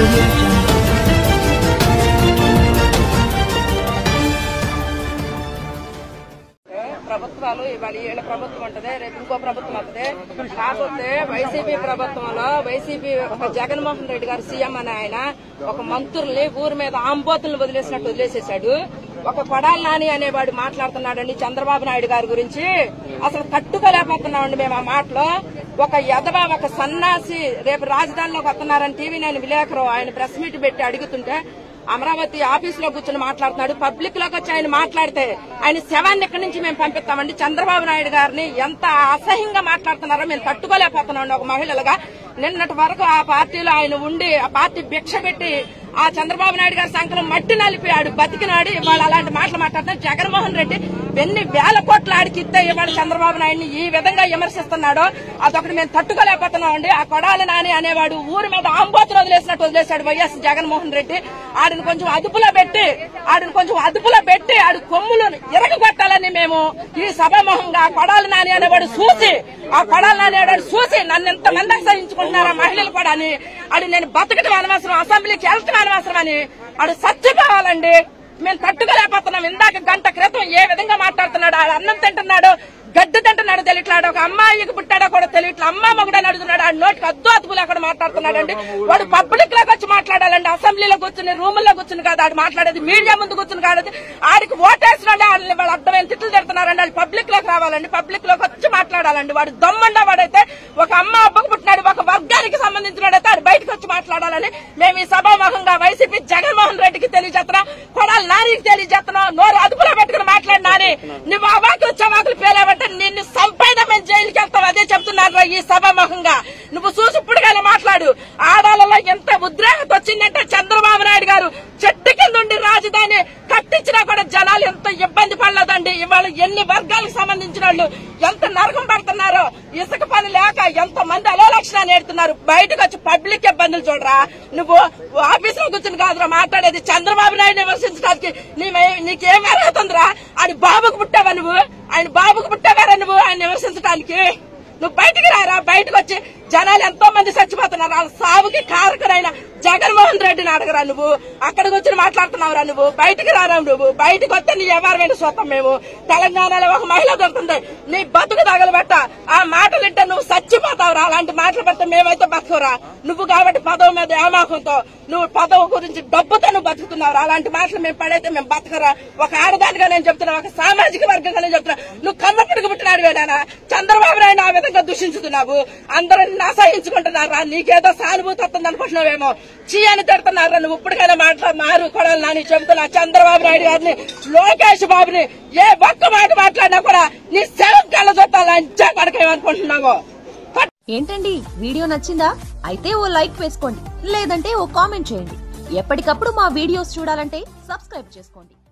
ప్రభుత్వాలు ఇవాళ ఏళ్ళ ప్రభుత్వం ఉంటది, రేపు ఇంకో ప్రభుత్వం వస్తుంది. కాకపోతే వైసీపీ ప్రభుత్వంలో వైసీపీ జగన్మోహన్ రెడ్డి గారు సీఎం అని ఆయన ఒక మంత్రుల్ని ఊరి మీద ఆంబోతులను వదిలేసినట్టు వదిలేసేశాడు. ఒక కొడాలి నాని అనేవాడు మాట్లాడుతున్నాడండి చంద్రబాబు నాయుడు గారి గురించి. అసలు తట్టుకోలేకపోతున్నామండి మేము ఆ మాటలో. ఒక యదవ ఒక సన్నాసి రేపు రాజధానిలోకి వస్తున్నారని టీవీ9 విలేకరు ఆయన ప్రెస్ మీట్ పెట్టి అడుగుతుంటే అమరావతి ఆఫీస్ లో కూర్చొని మాట్లాడుతున్నాడు. పబ్లిక్ లోకి వచ్చి ఆయన మాట్లాడితే ఆయన శవాన్ని ఇక్కడి నుంచి మేము పంపిస్తామండి. చంద్రబాబు నాయుడు గారిని ఎంత అసహ్యంగా మాట్లాడుతున్నారో మేము తట్టుకోలేకపోతున్నాం ఒక మహిళలుగా. నిన్నటి వరకు ఆ పార్టీలో ఆయన ఉండి ఆ పార్టీ భిక్ష పెట్టి ఆ చంద్రబాబు నాయుడు గారి సంఖ్యలో మట్టి నలిపి ఆడు బతికినాడు. ఇవాళ అలాంటి మాటలు మాట్లాడుతున్నారు. జగన్మోహన్ రెడ్డి ఎన్ని వేల కోట్ల ఆడికి ఇస్తే ఇవాళ చంద్రబాబు నాయుడిని ఈ విధంగా విమర్శిస్తున్నాడో అదొకటి మేము తట్టుకోలేకపోతున్నామండి. ఆ కొడాలి నాని అనేవాడు ఊరి మీద ఆంబోతులు వదిలేసినట్టు వదిలేశాడు వైఎస్ జగన్మోహన్ రెడ్డి. ఆడిని కొంచెం అదుపులో పెట్టి ఆడి కొమ్ములు ఎరగొట్టాలని మేము ఈ సభాముఖంగా కొడాలి నాని అనేవాడు చూసి నన్ను ఎంతమంది అసహించుకుంటున్నారు ఆ మహిళలు కూడా అని ఆడు నేను బతకడం అనవసరం, అసెంబ్లీకి వెళ్ళటం అనవసరం అని ఆడు చచ్చిపోవాలండి. మేము తట్టుకోలేకపోతున్నాం. ఇందాక గంట క్రితం ఏ విధంగా మాట్లాడుతున్నాడు, ఆడు అన్నం తింటున్నాడు, గడ్డి తింటున్నాడు తెలియట్లాడు, ఒక అమ్మాయికి పుట్టాడో కూడా తెలియట్లా, అమ్మ మగుడా నడుతున్నాడు, ఆ నోటికి అద్దు లేకుండా మాట్లాడుతున్నాడండి. వాడు పబ్లిక్ లోకి వచ్చి మాట్లాడాలండి, అసెంబ్లీలో కూర్చుని రూముల్లో కూర్చుని కాదు ఆడు మాట్లాడేది, మీడియా ముందు కూర్చుని కాదు. ఆడికి ఓటేసిన వాళ్ళు అర్థమైన తిట్లు తిడుతున్నారండి. వాళ్ళు పబ్లిక్ లోకి రావాలండి, పబ్లిక్ లోకి వచ్చి మాట్లాడాలండి. వాడు దమ్ముండా వాడైతే ఒక అమ్మ అబ్బకు పుట్టినాడు, ఒక వర్గానికి సంబంధించినడైతే ఆడు బయటకు వచ్చి మాట్లాడాలని మేము ఈ సభాముఖంగా వైసీపీ జగన్మోహన్ రెడ్డికి తెలియజేస్తున్నాం, కొడాలి నానికి తెలియజేస్తున్నాం. నోరు అదుపులో పెట్టుకుని మాట్లాడినాని నువ్వు అవాకులు చవాకులు పేలేవంటే నిన్ను సంపైన మేము జైలుకి వెళ్తాం. అదే చెప్తున్నారు ఈ సభాముఖంగా. నువ్వు చూసి ఇప్పుడుగానే మాట్లాడు. ఆడాలలో ఎంత ఉద్రేకత వచ్చిందంటే చంద్రబాబు నాయుడు గారు చెట్టు కింద ఉండి రాజధాని కట్టించినా కూడా జనాలు ఎంత ఇబ్బంది పడలేదండి. ఇవాళ ఎన్ని వర్గాలకు సంబంధించిన వాళ్ళు ఎంత నరకం పడుతున్నారో, ఇసుక పని లేక ఎంత మంది అలోలక్షణాన్ని ఏడుతున్నారు. బయటకు వచ్చి పబ్లిక్ ఇబ్బందులు చూడరా. నువ్వు ఆఫీస్ లో కూర్చుని కాదురా మాట్లాడేది, చంద్రబాబు నాయుడు విమర్శించడానికి నీకేం అర్హత ఉందిరా? ఆయన బాబుకు పుట్టావా నువ్వు? ఆయన విమర్శించడానికి నువ్వు బయటికి రారా. బయటకు వచ్చి జనాలు ఎంతో మంది చచ్చిపోతున్నారు, వాళ్ళ సావుకి కారకుడైన జగన్మోహన్ రెడ్డిని అడగరా. నువ్వు అక్కడికి వచ్చి మాట్లాడుతున్నావురా. నువ్వు బయటికి రారా. నువ్వు బయటకు వస్తే నీ ఎవరైనా చూస్తాం మేము. తెలంగాణలో ఒక మహిళ దొరుకుతుంది, నీ బతుకు తగలబెట్ట. ఆ మాటలు వింటే నువ్వు చచ్చిపోతావురా. అలాంటి మాటలు పెడితే మేమైతే బతుకురా. నువ్వు కాబట్టి పదవి మీద ఏమాకంతో నువ్వు పదవి గురించి డబ్బుతో నువ్వు బతుకుతున్నావురా. అలాంటి మాటలు మేము పడైతే మేము బతకరా. ఒక ఆడదానిగా నేను చెప్తున్నా, ఒక సామాజిక వర్గంగా నేను చెప్తున్నా. నువ్వు కమ్మపిడికి పుట్టినాడు వేడానా? చంద్రబాబు నాయుడు ఆ విధంగా దూషించుతున్నావు. అందరూ అసహించుకుంటున్నారా? నీకేదో సానుభూతి వస్తుంది అనుకుంటున్నావేమో. చీ అని తిడుతున్నారా. నువ్వు ఇప్పటికైనా మారు కొడాలి నాని చెబుతున్నా. చంద్రబాబు నాయుడు గారిని, లోకేష్ బాబుని ఏ ఒక్క మాట మాట్లాడినా కూడా నీ సెలవు కళ్ళ చూస్తాను లంచా పడకేమనుకుంటున్నావు. ఏంటండి వీడియో నచ్చిందా? అయితే ఓ లైక్ వేసుకోండి, లేదంటే ఓ కామెంట్ చేయండి. ఎప్పటికప్పుడు మా వీడియోస్ చూడాలంటే సబ్స్క్రైబ్ చేసుకోండి.